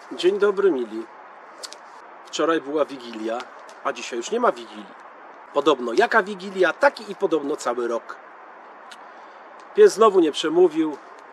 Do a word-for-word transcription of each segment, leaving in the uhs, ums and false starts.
Dzień dobry, mili. Wczoraj była Wigilia, a dzisiaj już nie ma Wigilii. Podobno jaka Wigilia, taki i podobno cały rok. Pies znowu nie przemówił.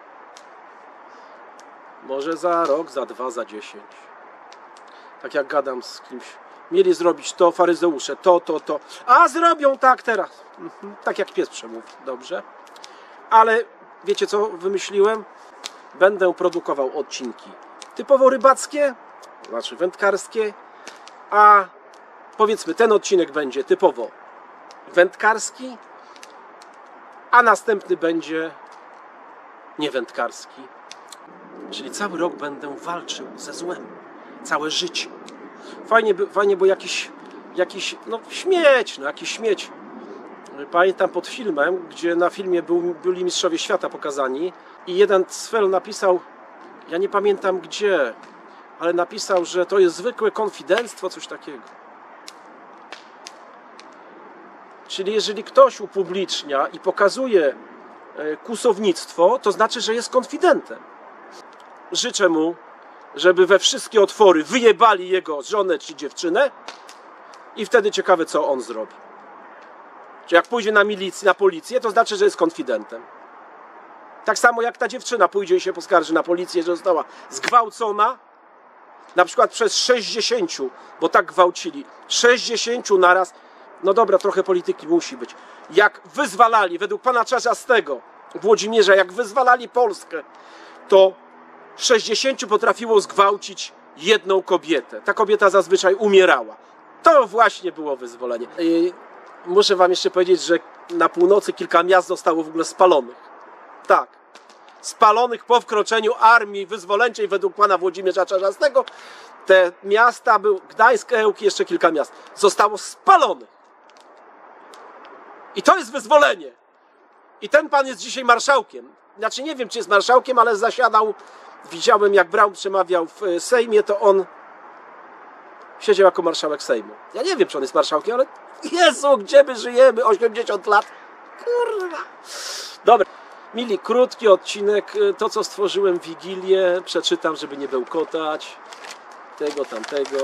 Może za rok, za dwa, za dziesięć. Tak jak gadam z kimś. Mieli zrobić to, faryzeusze, to, to, to. A zrobią tak teraz. Mhm. Tak jak pies przemówi. Dobrze. Ale wiecie co wymyśliłem? Będę produkował odcinki typowo rybackie, znaczy wędkarskie, a powiedzmy ten odcinek będzie typowo wędkarski, a następny będzie niewędkarski. Czyli cały rok będę walczył ze złem. Całe życie. Fajnie, fajnie bo jakiś, jakiś no śmieć, no jakiś śmieć. Pamiętam pod filmem, gdzie na filmie był, byli mistrzowie świata pokazani i jeden z fel napisał, ja nie pamiętam gdzie, ale napisał, że to jest zwykłe konfidenctwo, coś takiego. Czyli jeżeli ktoś upublicznia i pokazuje kłusownictwo, to znaczy, że jest konfidentem. Życzę mu, żeby we wszystkie otwory wyjebali jego żonę czy dziewczynę i wtedy ciekawe, co on zrobi. Czy jak pójdzie na milicję, na policję, to znaczy, że jest konfidentem. Tak samo jak ta dziewczyna pójdzie i się poskarży na policję, że została zgwałcona, na przykład przez sześćdziesięciu, bo tak gwałcili, sześćdziesięciu naraz. No dobra, trochę polityki musi być. Jak wyzwalali, według pana Czarzastego, Włodzimierza, jak wyzwalali Polskę, to sześćdziesięciu potrafiło zgwałcić jedną kobietę. Ta kobieta zazwyczaj umierała. To właśnie było wyzwolenie. I muszę wam jeszcze powiedzieć, że na północy kilka miast zostało w ogóle spalonych. Tak. Spalonych po wkroczeniu armii wyzwoleńczej według pana Włodzimierza Czarzastego. Te miasta, był Gdańsk, Ełk, jeszcze kilka miast, zostało spalonych. I to jest wyzwolenie. I ten pan jest dzisiaj marszałkiem. Znaczy nie wiem, czy jest marszałkiem, ale zasiadał, widziałem jak Braun przemawiał w Sejmie, to on siedział jako marszałek Sejmu. Ja nie wiem, czy on jest marszałkiem, ale Jezu, gdzie my żyjemy? osiemdziesiąt lat. Kurwa. Dobra. Mili, krótki odcinek. To, co stworzyłem w Wigilię, przeczytam, żeby nie bełkotać. Tego, tamtego.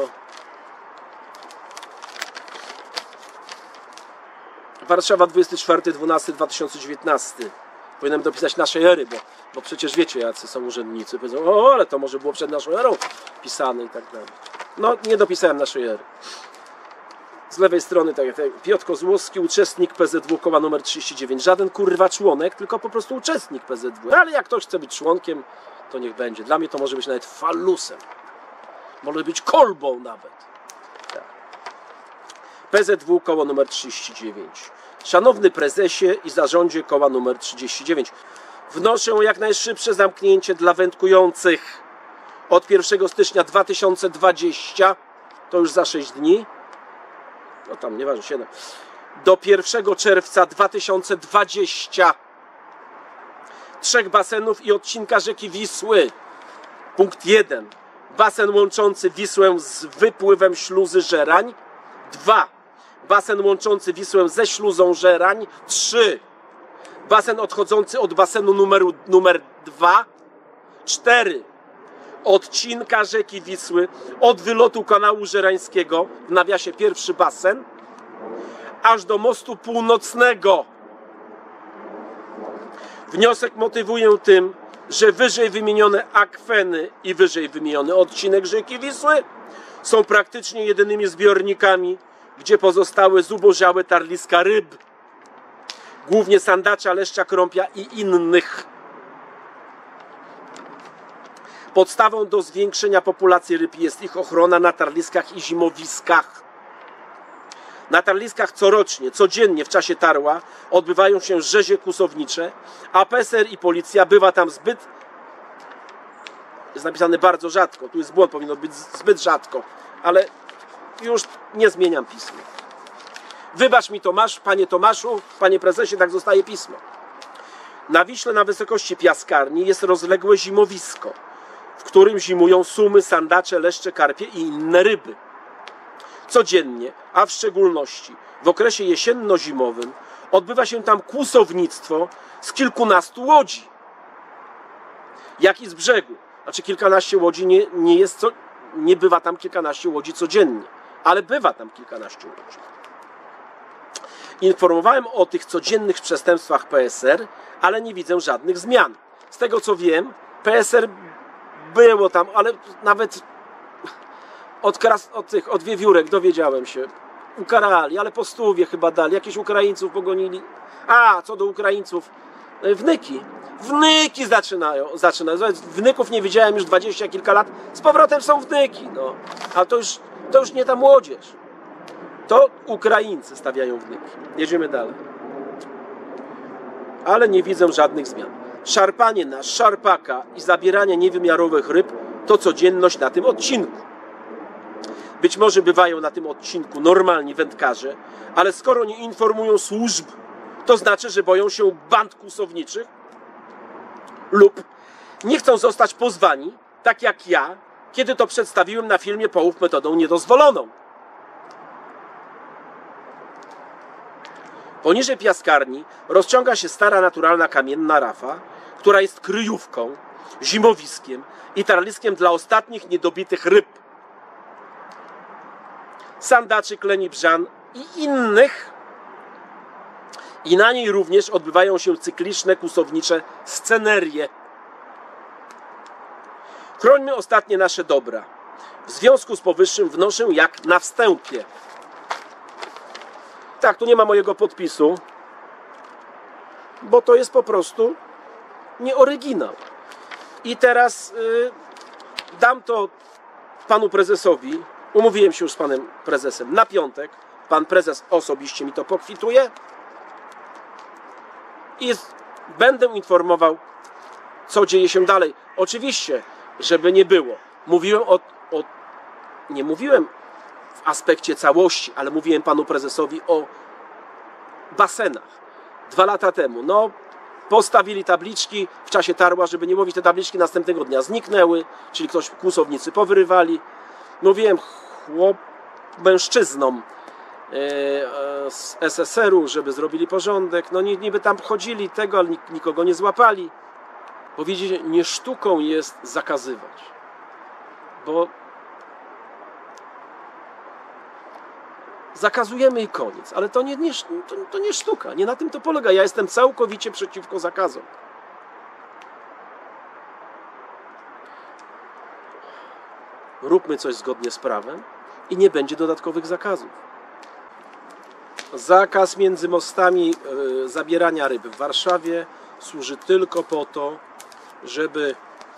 Warszawa, dwudziestego czwartego dwunastego dwa tysiące dziewiętnasty. Powinienem dopisać naszej ery, bo, bo przecież wiecie, jacy są urzędnicy. Powiedzą, o, ale to może było przed naszą erą pisane i tak dalej. No, nie dopisałem naszej ery. Z lewej strony, tak jak Piotr Kozłowski, uczestnik P Z W koła numer trzydzieści dziewięć. Żaden kurwa członek, tylko po prostu uczestnik P Z W. Ale jak ktoś chce być członkiem, to niech będzie. Dla mnie to może być nawet falusem. Może być kolbą nawet. Tak. P Z W koło numer trzydzieści dziewięć. Szanowny prezesie i zarządzie koła numer trzydzieści dziewięć. Wnoszę o jak najszybsze zamknięcie dla wędkujących od pierwszego stycznia dwa tysiące dwudziestego, to już za sześć dni, no tam nieważne, siedem, do pierwszego czerwca dwa tysiące dwudziestego trzech basenów i odcinka rzeki Wisły. Punkt jeden. Basen łączący Wisłę z wypływem śluzy Żerań. dwa. Basen łączący Wisłę ze śluzą Żerań. trzy. Basen odchodzący od basenu numeru, numer dwa. cztery. Odcinka rzeki Wisły od wylotu kanału żerańskiego, w nawiasie pierwszy basen, aż do mostu północnego. Wniosek motywuję tym, że wyżej wymienione akweny i wyżej wymieniony odcinek rzeki Wisły są praktycznie jedynymi zbiornikami, gdzie pozostały zubożałe tarliska ryb, głównie sandacza, leszcza, krąpia i innych. Podstawą do zwiększenia populacji ryb jest ich ochrona na tarliskach i zimowiskach. Na tarliskach corocznie, codziennie w czasie tarła odbywają się rzezie kłusownicze, a P S R i policja bywa tam zbyt, jest napisane bardzo rzadko, tu jest błąd, powinno być zbyt rzadko, ale już nie zmieniam pisma. Wybacz mi Tomasz, panie Tomaszu, panie prezesie, tak zostaje pismo. Na Wiśle na wysokości piaskarni jest rozległe zimowisko, w którym zimują sumy, sandacze, leszcze, karpie i inne ryby. Codziennie, a w szczególności w okresie jesienno-zimowym, odbywa się tam kłusownictwo z kilkunastu łodzi, jak i z brzegu. Znaczy kilkanaście łodzi nie, nie jest, co, nie bywa tam kilkanaście łodzi codziennie, ale bywa tam kilkanaście łodzi. Informowałem o tych codziennych przestępstwach P S R, ale nie widzę żadnych zmian. Z tego co wiem, P S R było tam, ale nawet od, kras, od tych, od wiewiórek dowiedziałem się. Ukarali, ale po stówie chyba dali. Jakichś Ukraińców pogonili. A, co do Ukraińców, wnyki. Wnyki zaczynają. zaczynają. Wnyków nie widziałem już dwadzieścia kilka lat. Z powrotem są wnyki. No. A to już, to już nie ta młodzież. To Ukraińcy stawiają wnyki. Jedziemy dalej. Ale nie widzę żadnych zmian. Szarpanie na szarpaka i zabieranie niewymiarowych ryb to codzienność na tym odcinku. Być może bywają na tym odcinku normalni wędkarze, ale skoro nie informują służb, to znaczy, że boją się band kłusowniczych lub nie chcą zostać pozwani, tak jak ja, kiedy to przedstawiłem na filmie Połów metodą niedozwoloną. Poniżej piaskarni rozciąga się stara naturalna kamienna rafa, która jest kryjówką, zimowiskiem i tarliskiem dla ostatnich niedobitych ryb. Sandaczy, kleni, brzan i innych. I na niej również odbywają się cykliczne, kłusownicze scenerie. Chrońmy ostatnie nasze dobra. W związku z powyższym wnoszę jak na wstępie. Tak, tu nie ma mojego podpisu, bo to jest po prostu nie oryginał. I teraz yy, dam to panu prezesowi. Umówiłem się już z panem prezesem na piątek. Pan prezes osobiście mi to pokwituje. I będę informował, co dzieje się dalej. Oczywiście, żeby nie było. Mówiłem o, o... Nie mówiłem w aspekcie całości, ale mówiłem panu prezesowi o basenach. Dwa lata temu. No, postawili tabliczki w czasie tarła, żeby nie mówić, te tabliczki następnego dnia zniknęły, czyli ktoś, kłusownicy powyrywali. Mówiłem chłop, mężczyznom z S S R u, żeby zrobili porządek. No niby tam chodzili tego, ale nikogo nie złapali. Bo widzicie, nie sztuką jest zakazywać. Bo zakazujemy i koniec. Ale to nie, nie, to, to nie sztuka. Nie na tym to polega. Ja jestem całkowicie przeciwko zakazom. Róbmy coś zgodnie z prawem i nie będzie dodatkowych zakazów. Zakaz między mostami y, zabierania ryb w Warszawie służy tylko po to, żeby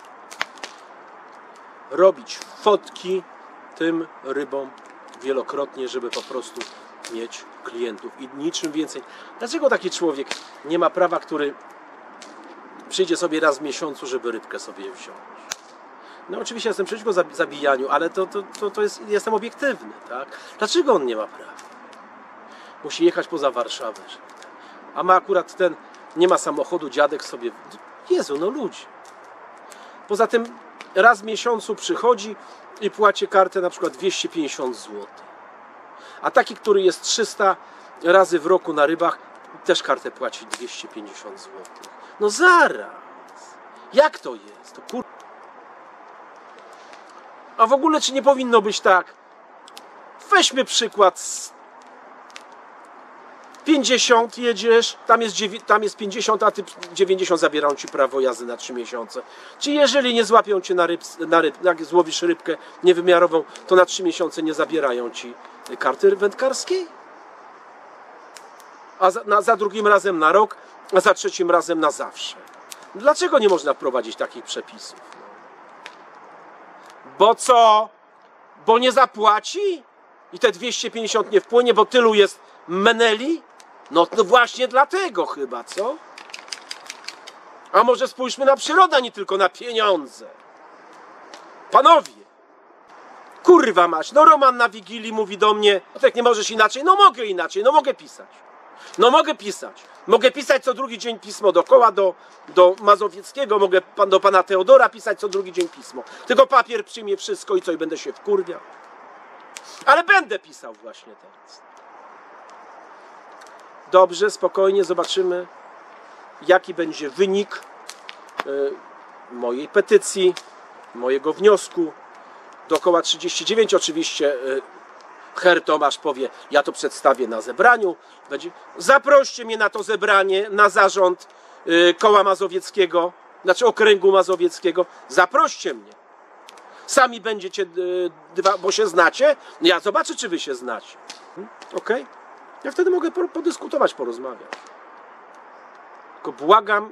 robić fotki tym rybom wielokrotnie, żeby po prostu mieć klientów i niczym więcej. Dlaczego taki człowiek nie ma prawa, który przyjdzie sobie raz w miesiącu, żeby rybkę sobie wziąć? No oczywiście jestem przeciwko zabijaniu, ale to, to, to, to jest, jestem obiektywny, tak? Dlaczego on nie ma prawa? Musi jechać poza Warszawę. A ma akurat ten, nie ma samochodu, dziadek sobie... Jezu, no ludzi. Poza tym raz w miesiącu przychodzi i płaci kartę na przykład dwieście pięćdziesiąt złotych. A taki, który jest trzysta razy w roku na rybach, też kartę płaci dwieście pięćdziesiąt złotych. No zaraz! Jak to jest? To kur... A w ogóle czy nie powinno być tak? Weźmy przykład z pięćdziesiąt jedziesz, tam jest, tam jest pięćdziesiąt, a ty dziewięćdziesiąt zabierają ci prawo jazdy na trzy miesiące. Czy jeżeli nie złapią cię na ryb, na ryb, jak złowisz rybkę niewymiarową, to na trzy miesiące nie zabierają ci karty wędkarskiej? A za, na, za drugim razem na rok, a za trzecim razem na zawsze. Dlaczego nie można wprowadzić takich przepisów? Bo co? Bo nie zapłaci? I te dwieście pięćdziesiąt nie wpłynie, bo tylu jest meneli? No to właśnie dlatego chyba, co? A może spójrzmy na przyrodę, nie tylko na pieniądze. Panowie! Kurwa mać, no Roman na Wigilii mówi do mnie, no tak nie możesz inaczej? No mogę inaczej, no mogę pisać. No mogę pisać. Mogę pisać co drugi dzień pismo dookoła do, do Mazowieckiego, mogę pan, do pana Teodora pisać co drugi dzień pismo. Tylko papier przyjmie wszystko i co, i będę się wkurwiał. Ale będę pisał właśnie teraz. Dobrze, spokojnie, zobaczymy, jaki będzie wynik y, mojej petycji. mojego wniosku. Dookoła trzydzieści dziewięć oczywiście Herr Tomasz powie, ja to przedstawię na zebraniu. Będzie, zaproście mnie na to zebranie, na zarząd Koła Mazowieckiego, znaczy Okręgu Mazowieckiego. Zaproście mnie. Sami będziecie, dwa, bo się znacie. Ja zobaczę, czy wy się znacie. Ok? Ja wtedy mogę podyskutować, porozmawiać. Tylko błagam,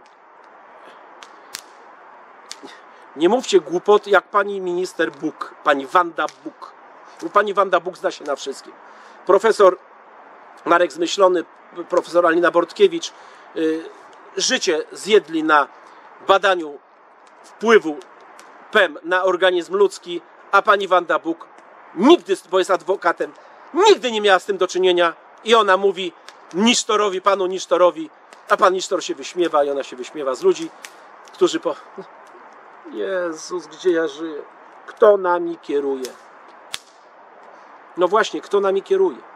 nie mówcie głupot jak pani minister Buk, pani Wanda Buk. Bo pani Wanda Buk zna się na wszystkim. Profesor Marek Zmyślony, profesor Alina Bortkiewicz yy, życie zjedli na badaniu wpływu P E M na organizm ludzki, a pani Wanda Buk nigdy, bo jest adwokatem, nigdy nie miała z tym do czynienia i ona mówi Nisztorowi, panu Nisztorowi, a pan Nisztor się wyśmiewa i ona się wyśmiewa z ludzi, którzy po... Jezus, gdzie ja żyję? Kto nami kieruje? No właśnie, kto nami kieruje?